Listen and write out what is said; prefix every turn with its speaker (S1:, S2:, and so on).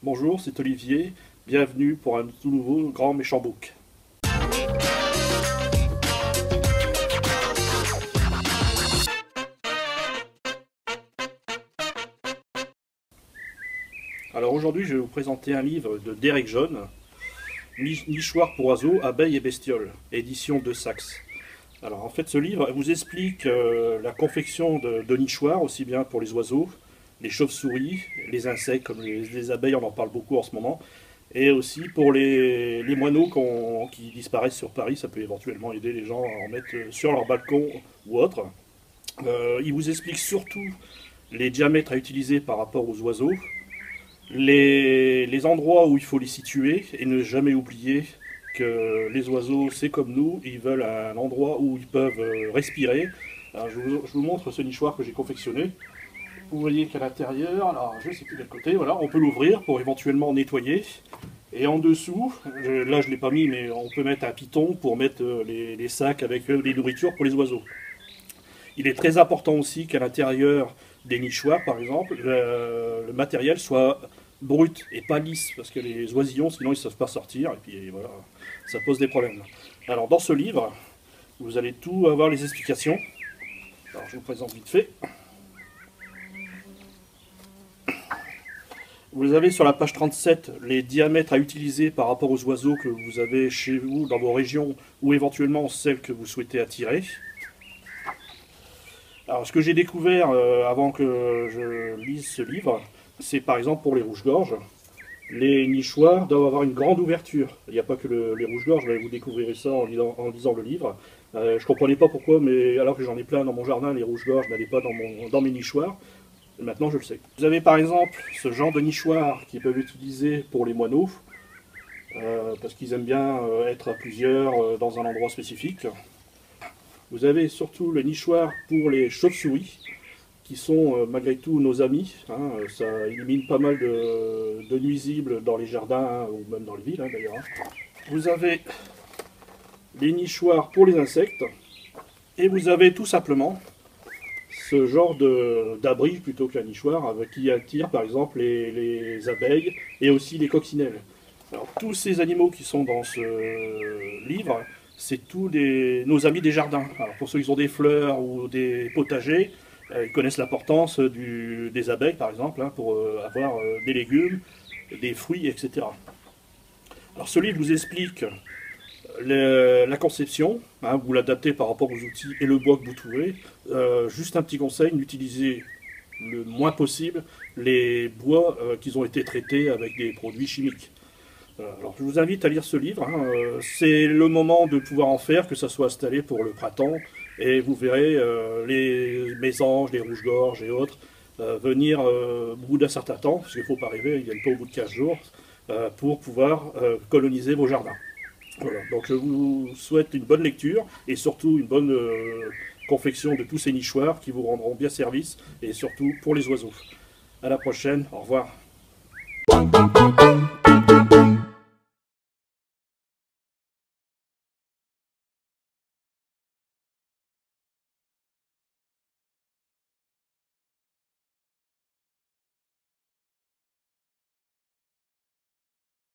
S1: Bonjour, c'est Olivier, bienvenue pour un tout nouveau Grand Méchant Book. Alors aujourd'hui je vais vous présenter un livre de Derek John, Nichoirs pour oiseaux, abeilles et bestioles, édition de Saxe. Alors en fait ce livre vous explique la confection de nichoirs, aussi bien pour les oiseaux, les chauves-souris, les insectes comme les abeilles, on en parle beaucoup en ce moment, et aussi pour les moineaux qui disparaissent sur Paris, ça peut éventuellement aider les gens à en mettre sur leur balcon ou autre. Il vous explique surtout les diamètres à utiliser par rapport aux oiseaux, les endroits où il faut les situer, et ne jamais oublier que les oiseaux, c'est comme nous, ils veulent un endroit où ils peuvent respirer. Alors, je vous montre ce nichoir que j'ai confectionné. Vous voyez qu'à l'intérieur, alors je ne sais plus de quel côté, voilà, on peut l'ouvrir pour éventuellement nettoyer. Et en dessous, là je ne l'ai pas mis, mais on peut mettre un piton pour mettre les sacs avec les nourritures pour les oiseaux. Il est très important aussi qu'à l'intérieur des nichoirs, par exemple, le matériel soit brut et pas lisse, parce que les oisillons, sinon ils ne savent pas sortir, et puis voilà, ça pose des problèmes. Alors dans ce livre, vous allez tout avoir les explications. Alors je vous présente vite fait. Vous avez sur la page 37 les diamètres à utiliser par rapport aux oiseaux que vous avez chez vous, dans vos régions, ou éventuellement celles que vous souhaitez attirer. Alors ce que j'ai découvert avant que je lise ce livre, c'est par exemple pour les rouges-gorges. Les nichoirs doivent avoir une grande ouverture. Il n'y a pas que les rouges-gorges, vous découvrirez ça en lisant le livre. Je ne comprenais pas pourquoi, mais alors que j'en ai plein dans mon jardin, les rouges-gorges n'allaient pas dans mes nichoirs. Maintenant je le sais. Vous avez par exemple ce genre de nichoirs qui peuvent être utilisés pour les moineaux, parce qu'ils aiment bien être à plusieurs dans un endroit spécifique. Vous avez surtout le nichoir pour les chauves-souris, qui sont malgré tout nos amis. Hein, ça élimine pas mal de nuisibles dans les jardins, ou même dans les villes d'ailleurs. Vous avez les nichoirs pour les insectes, et vous avez tout simplement ce genre d'abri plutôt qu'un nichoir, qui attire par exemple les abeilles et aussi les coccinelles. Alors, tous ces animaux qui sont dans ce livre, c'est tous nos amis des jardins. Alors, pour ceux qui ont des fleurs ou des potagers, ils connaissent l'importance des abeilles par exemple, pour avoir des légumes, des fruits, etc. Alors ce livre vous explique la conception, vous l'adaptez par rapport aux outils et le bois que vous trouvez. Juste un petit conseil, n'utilisez le moins possible les bois qui ont été traités avec des produits chimiques. Alors je vous invite à lire ce livre, c'est le moment de pouvoir en faire, que ça soit installé pour le printemps, et vous verrez les mésanges, les rouges-gorges et autres venir au bout d'un certain temps, parce qu'il ne faut pas rêver, ils ne viennent pas au bout de 15 jours, pour pouvoir coloniser vos jardins. Voilà. Donc je vous souhaite une bonne lecture et surtout une bonne confection de tous ces nichoirs qui vous rendront bien service, et surtout pour les oiseaux. À la prochaine, au revoir.